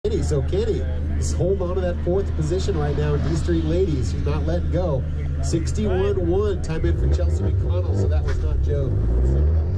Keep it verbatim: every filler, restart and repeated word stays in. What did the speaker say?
Kenny. So Kenny is holding on to that fourth position right now in D Street Ladies. She's not letting go. sixty-one one, time in for Chelsea McConnell, so that was not Joe.